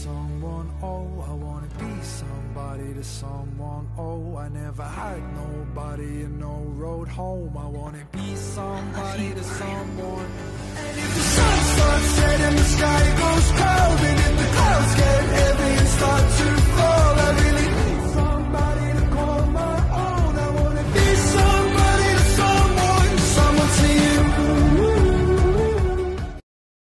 someone, oh, I wanna be somebody to someone, oh, I never had nobody and no road home. I wanna be somebody to someone. And if